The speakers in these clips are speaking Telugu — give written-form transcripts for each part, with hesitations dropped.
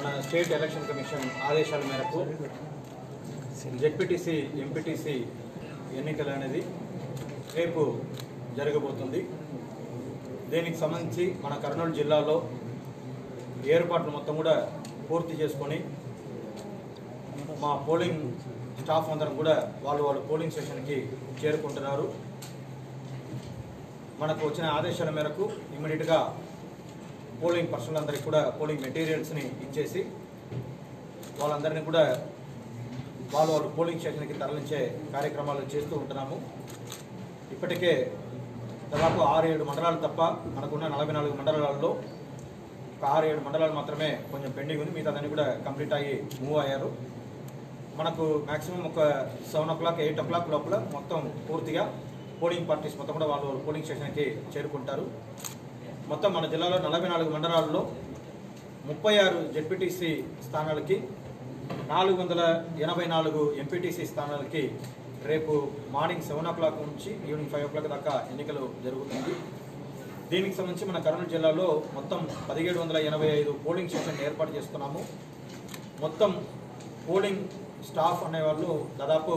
మన స్టేట్ ఎలక్షన్ కమిషన్ ఆదేశాల మేరకు జెడ్పీటీసీ ఎంపీటీసీ ఎన్నికలు అనేది రేపు జరగబోతుంది. దీనికి సంబంధించి మన కర్నూలు జిల్లాలో ఏర్పాట్లు మొత్తం కూడా పూర్తి చేసుకొని మా పోలింగ్ స్టాఫ్ అందరం కూడా వాళ్ళు పోలింగ్ స్టేషన్కి చేరుకుంటున్నారు. మనకు వచ్చిన ఆదేశాల మేరకు ఇమ్మీడియట్గా పోలింగ్ పర్సనల్ అందరికీ కూడా పోలింగ్ మెటీరియల్స్ని ఇచ్చేసి వాళ్ళందరినీ కూడా వాళ్ళు పోలింగ్ స్టేషన్కి తరలించే కార్యక్రమాలు చేస్తూ ఉంటున్నాము. ఇప్పటికే దాదాపు 6-7 మండలాలు తప్ప మనకున్న 44 మండలాల్లో ఒక 6-7 మండలాలు మాత్రమే కొంచెం పెండింగ్ ఉంది. మిగతాదన్నీ కూడా కంప్లీట్ అయ్యి మూవ్ అయ్యారు. మనకు మ్యాక్సిమం ఒక 7 o'clock 8 o'clock లోపల మొత్తం పూర్తిగా పోలింగ్ పార్టీస్ మొత్తం కూడా వాళ్ళు పోలింగ్ స్టేషన్కి చేరుకుంటారు. మొత్తం మన జిల్లాలో 44 మండలాల్లో 36 జెడ్పీటీసీ స్థానాలకి 484 ఎంపీటీసీ స్థానాలకి రేపు మార్నింగ్ 7 o'clock నుంచి ఈవినింగ్ 5 o'clock దాకా ఎన్నికలు జరుగుతుంది. దీనికి సంబంధించి మన కర్నూలు జిల్లాలో మొత్తం 1785 పోలింగ్ స్టేషన్ ఏర్పాటు చేస్తున్నాము. మొత్తం పోలింగ్ స్టాఫ్ అనేవాళ్ళు దాదాపు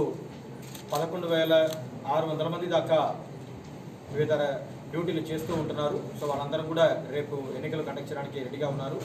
11,600 మంది దాకా వివిధ డ్యూటీలు చేస్తూ ఉంటున్నారు. సో వాళ్ళందరూ కూడా రేపు ఎన్నికలు కండక్ట్ చేయడానికి రెడీగా ఉన్నారు.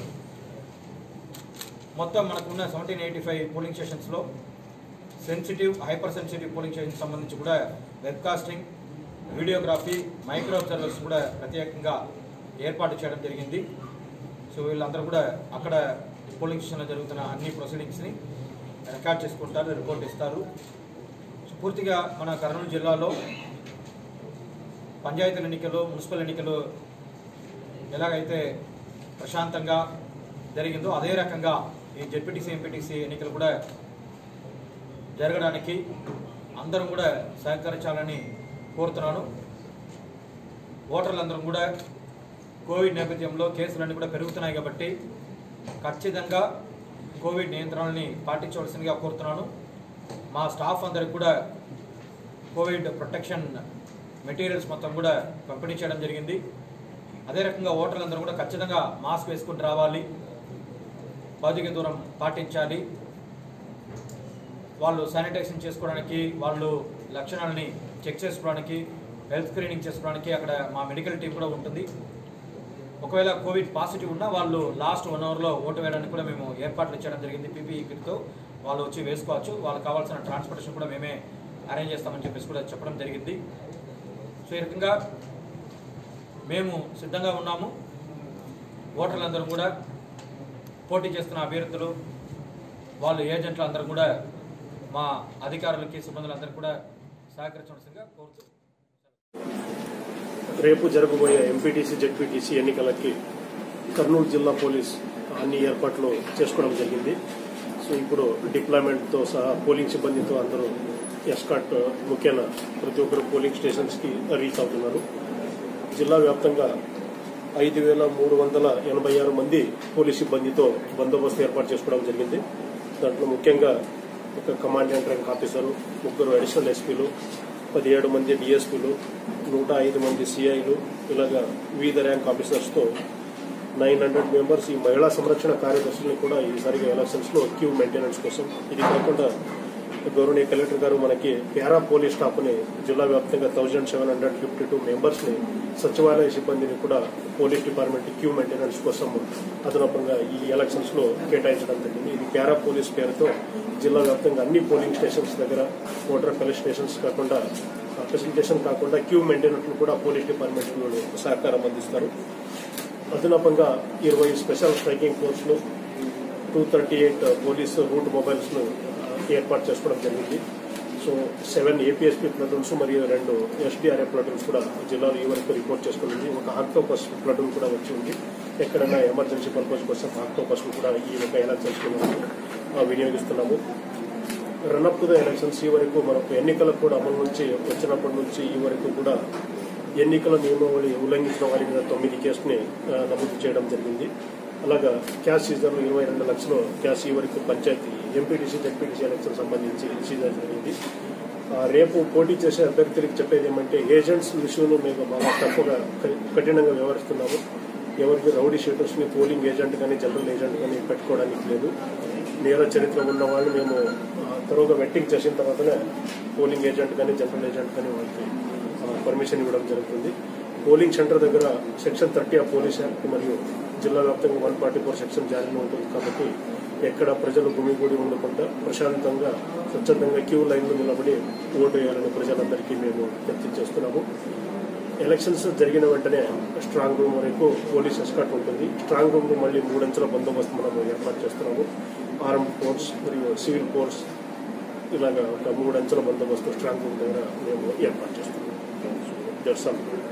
మొత్తం మనకున్న 1785 పోలింగ్ స్టేషన్స్లో హైపర్ సెన్సిటివ్ పోలింగ్ స్టేషన్ సంబంధించి కూడా వెబ్కాస్టింగ్, వీడియోగ్రఫీ, మైక్రో అబ్జర్వర్స్ కూడా ప్రత్యేకంగా ఏర్పాటు చేయడం జరిగింది. సో వీళ్ళందరూ కూడా అక్కడ పోలింగ్ స్టేషన్లో జరుగుతున్న అన్ని ప్రొసీడింగ్స్ని రికార్డ్ చేసుకుంటారు, రిపోర్ట్ ఇస్తారు. సో పూర్తిగా మన కర్నూలు జిల్లాలో పంచాయతీల ఎన్నికలు, మున్సిపల్ ఎన్నికలు ఎలాగైతే ప్రశాంతంగా జరిగిందో అదే రకంగా ఈ జెడ్పీటీసీ ఎంపీటీసీ ఎన్నికలు కూడా జరగడానికి అందరం కూడా సహకరించాలని కోరుతున్నాను. ఓటర్లందరం కూడా కోవిడ్ నేపథ్యంలో కేసులన్నీ కూడా పెరుగుతున్నాయి కాబట్టి ఖచ్చితంగా కోవిడ్ నియంత్రణని పాటించవలసిందిగా కోరుతున్నాను. మా స్టాఫ్ అందరికి కూడా కోవిడ్ ప్రొటెక్షన్ మెటీరియల్స్ మొత్తం కూడా పంపిణీ చేయడం జరిగింది. అదే రకంగా ఓటర్లందరూ కూడా ఖచ్చితంగా మాస్క్ వేసుకుని రావాలి, భౌతిక దూరం పాటించాలి. వాళ్ళు శానిటైజేషన్ చేసుకోవడానికి, వాళ్ళు లక్షణాలని చెక్ చేసుకోవడానికి, హెల్త్ స్క్రీనింగ్ చేసుకోవడానికి అక్కడ మా మెడికల్ టీం కూడా ఉంటుంది. ఒకవేళ కోవిడ్ పాజిటివ్ ఉన్నా వాళ్ళు లాస్ట్ 1 hourలో ఓటు వేయడానికి కూడా మేము ఏర్పాట్లు చేయడం జరిగింది. పీపీఈ కిట్తో వాళ్ళు వచ్చి వేసుకోవచ్చు. వాళ్ళకి కావాల్సిన ట్రాన్స్పోర్టేషన్ కూడా మేమే అరేంజ్ చేస్తామని చెప్పేసి కూడా చెప్పడం జరిగింది. సో ఈ రకంగా మేము సిద్ధంగా ఉన్నాము. ఓటర్లందరూ కూడా పోటీ చేస్తున్న అభ్యర్థులు, వాళ్ళు ఏజెంట్లు అందరూ కూడా మా అధికారులకి, సిబ్బందులందరూ కూడా సహకరించవలసిందిగా కోరుతూ రేపు జరగబోయే ఎంపీటీసీ జెడ్పీటీసీ ఎన్నికలకి కర్నూలు జిల్లా పోలీస్ అన్ని ఏర్పాట్లు చేసుకోవడం జరిగింది. సో ఇప్పుడు డిప్లాయ్మెంట్తో సహా పోలింగ్ సిబ్బందితో అందరూ ఎస్కాట్ ముఖ్యంగా ప్రతి ఒక్కరు పోలింగ్ స్టేషన్స్కి రీచ్ అవుతున్నారు. జిల్లా వ్యాప్తంగా 5,386 మంది పోలీస్ సిబ్బందితో బందోబస్తు ఏర్పాటు చేసుకోవడం జరిగింది. దాంట్లో ముఖ్యంగా ఒక కమాండెంట్ ర్యాంక్ ఆఫీసరు, 3 అడిషనల్ ఎస్పీలు, 17 మంది డిఎస్పీలు, 105 మంది సిఐలు, ఇలాగా వివిధ ర్యాంక్ ఆఫీసర్స్తో 900 మెంబర్స్ ఈ మహిళా సంరక్షణ కార్యదర్శులను కూడా ఈసారిగా ఎలక్షన్స్లో క్యూ మెయింటెనెన్స్ కోసం. ఇది కాకుండా గౌరవనీయ కలెక్టర్ గారు మనకి పారా పోలీస్ స్టాఫ్ని జిల్లా వ్యాప్తంగా 1752 మెంబర్స్ని, సచివాలయ సిబ్బందిని కూడా పోలీస్ డిపార్ట్మెంట్ క్యూ మెయింటెనెన్స్ కోసం అదనపంగా ఈ ఎలక్షన్స్లో కేటాయించడం జరిగింది. ఇది పారా పోలీస్ పేరుతో జిల్లా వ్యాప్తంగా అన్ని పోలింగ్ స్టేషన్స్ దగ్గర ఓటర్ ఫెసిలిటేషన్స్ కాకుండా క్యూ మెయింటెనెన్స్ కూడా పోలీస్ డిపార్ట్మెంట్ సహకారం అందిస్తారు. అదనపంగా 20 స్పెషల్ స్ట్రైకింగ్ ఫోర్స్లు, 238 పోలీసు రూట్ మొబైల్స్ను ఏర్పాటు చేసుకోవడం జరిగింది. సో 7 ఏపీఎస్పీ ప్లటూన్స్ మరియు 2 ఎస్డీఆర్ఎఫ్ ప్లటూన్స్ కూడా జిల్లాలో ఈ వరకు రిపోర్ట్ చేసుకుని ఒక ఆక్టోపస్ ప్లటూన్ కూడా వచ్చి ఉంది. ఎక్కడైనా ఎమర్జెన్సీ పర్పస్ కోసం ఆక్టోపస్ కూడా ఈ యొక్క ఎలక్షన్స్ వినియోగిస్తున్నాము. రన్అప్ టు ద ఎలక్షన్స్ ఈ వరకు మనకు ఎన్నికలకు కూడా అమలు నుంచి వచ్చినప్పటి నుంచి ఈ వరకు కూడా ఎన్నికల నియమావళి ఉల్లంఘించిన వారి మీద 9 కేసుని నమోదు చేయడం జరిగింది. అలాగా క్యాష్ సీజర్లో 22 లక్షలు క్యాష్ ఈ వరకు పంచాయతీ ఎంపీటీసీ జెడ్పీటీసీ ఎలక్షన్ సంబంధించి సీజర్ జరిగింది. రేపు పోటీ చేసే అభ్యర్థులకు చెప్పేది ఏమంటే ఏజెంట్స్ విషయంలో మేము బాగా తక్కువగా కఠినంగా వ్యవహరిస్తున్నాము. ఎవరికి రౌడీ షీటర్స్ని పోలింగ్ ఏజెంట్ కానీ జనరల్ ఏజెంట్ కానీ పెట్టుకోవడానికి లేదు. నేర చరిత్ర ఉన్న వాళ్ళు మేము తరువుగా వెట్టింగ్ చేసిన తర్వాతనే పోలింగ్ ఏజెంట్ కానీ జనరల్ ఏజెంట్ కానీ వాళ్ళకి పర్మిషన్ ఇవ్వడం జరుగుతుంది. పోలింగ్ సెంటర్ దగ్గర సెక్షన్ 30 ఆఫ్ పోలీస్ యాక్ట్ మరియు జిల్లా వ్యాప్తంగా 144 సెక్షన్ జారీలో ఉంటుంది కాబట్టి ఎక్కడ ప్రజలు గుమిగూడి ఉండకుండా ప్రశాంతంగా స్వచ్ఛందంగా క్యూ లైన్లో నిలబడి ఓటు వేయాలని ప్రజలందరికీ మేము విజ్ఞప్తి చేస్తున్నాము. ఎలక్షన్స్ జరిగిన వెంటనే స్ట్రాంగ్ రూమ్ వరకు పోలీస్ ఎస్కార్ట్ ఉంటుంది. స్ట్రాంగ్ రూమ్ మళ్ళీ 3 అంచెల బందోబస్తు మనం ఏర్పాటు చేస్తున్నాము. ఆర్మ్డ్ ఫోర్స్ మరియు సివిల్ ఫోర్స్ ఇలాగా ఒక 3 అంచెల బందోబస్తు స్ట్రాంగ్ రూమ్ దగ్గర మేము ఏర్పాటు చేస్తున్నాము.